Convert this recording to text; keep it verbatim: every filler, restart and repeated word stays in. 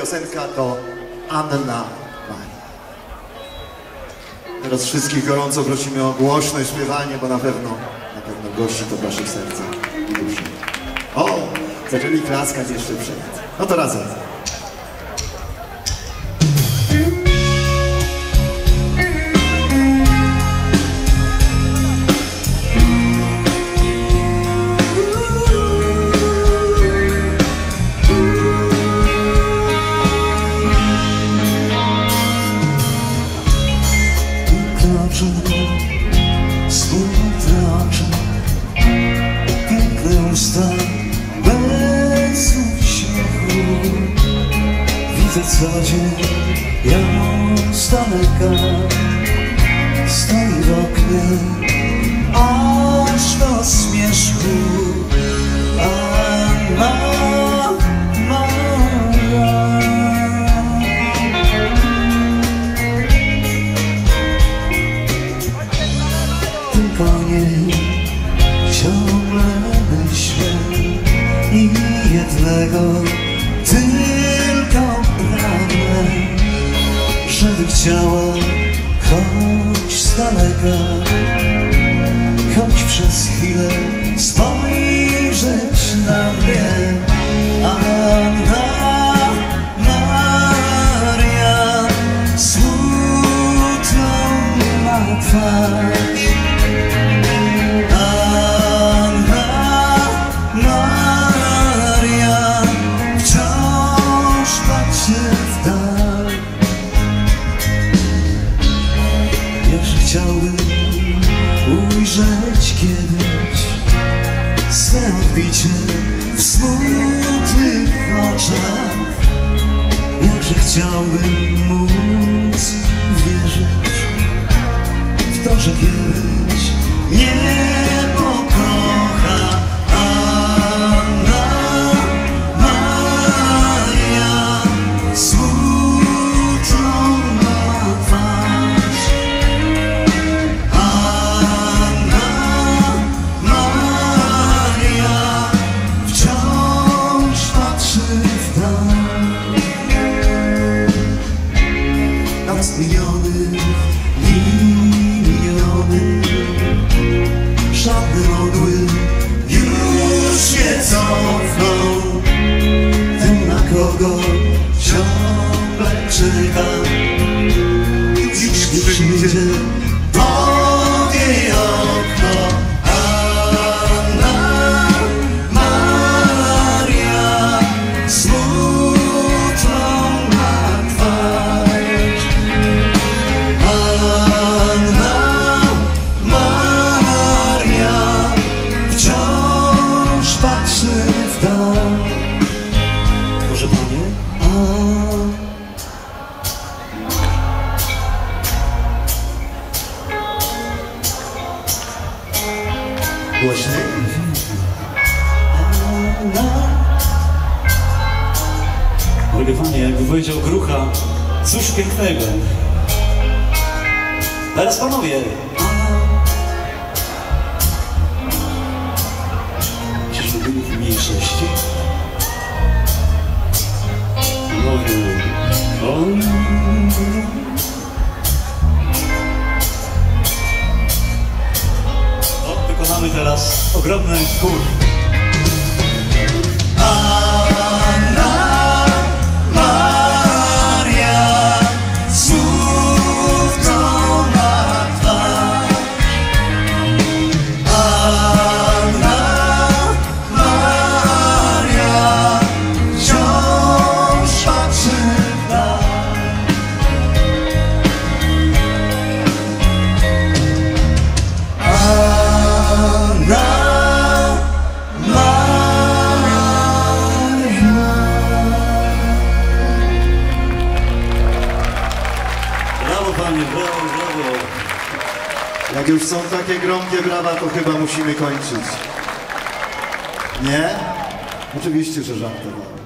piosenka to Anna Maria. Teraz wszystkich gorąco prosimy o głośne śpiewanie, bo na pewno, na pewno gości to w waszych sercach i duszy. O, zaczęli klaskać jeszcze przed. No to razem. Smutne oczy, piękne usta, bez uśmiechu. Widzę co dzień ją z daleka, stoi w oknie, aż do zmierzchu. Anna Maria. Tylko nie ciągle myślę i jednego tylko pragnę, żeby chciała choć z daleka, choć przez chwilę spojrzeć na mnie. Anna Maria smutną ma twarz. Chciałbym ujrzeć kiedyś swe odbicie w smutnych oczach. Jakże chciałbym móc wierzyć w to, że kiedyś nie pokocha. Anna Maria smutną ma twarz. Miliony i miliony, żadne modły już nie cofną. Tym, na kogo ciągle czekam, dziś nie przyjdzie pod jej okno. Anna Maria smutną ma twarz. Anna Maria wciąż patrzy w dal. Może panie? A... Głośniej? Drogie panie, jakby powiedział Grucha, cóż pięknego. Teraz panowie. Czyżby byli w mniejszości? Panowie. O, wykonamy teraz ogromny chór. Jak już są takie gromkie brawa, to chyba musimy kończyć. Nie? Oczywiście, że żartowałem.